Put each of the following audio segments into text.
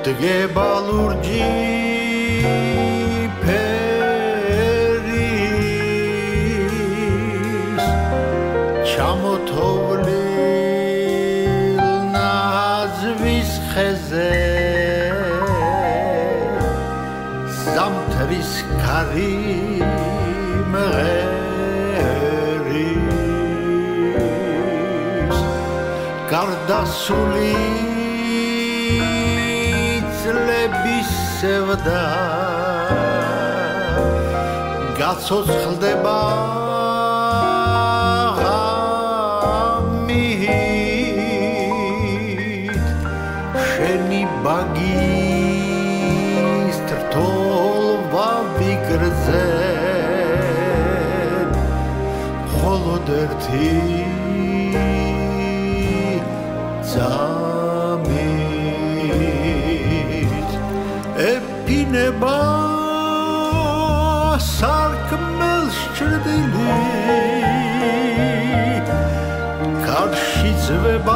დგება ლურჯი ფერის ჩამოთოვლილ ნაზვის ხეზე ზამთრის ქარი მღერის გარდასული წლების სევდა გაცოცხლდება ღამით შენი ბაგის თრთოლვა ვიგრძე მხოლოდ ერთი ძამით ეფინება სარკმელს ჭრდილი კარში ძვება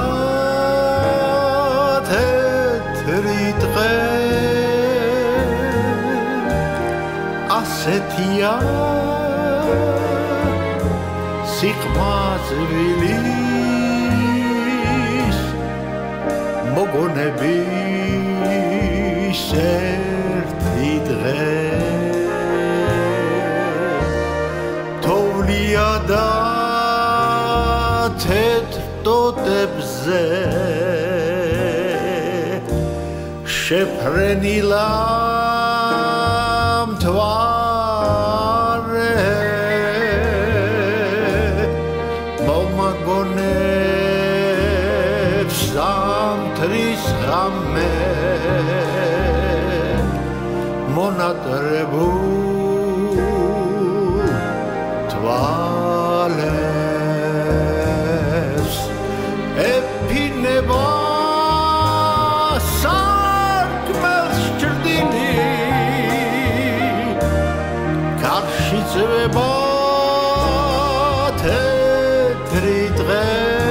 თეთრი დღე ასეთია სიყმაწვილის მოგონების ერთი დღე თოვლია და თეთრ ტოტებზე შეფრენილა მთვარე მომაგონებს ზამთრის ღამე მონატრებულ თვალებს ეფინება სარკმელს ჭრდილი კარში ძვება თეთრი დღე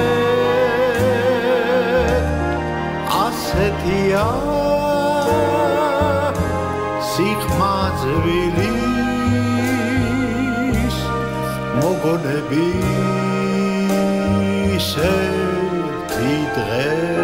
ასეთია სიყმაწვილის მოგონების ერთი დღე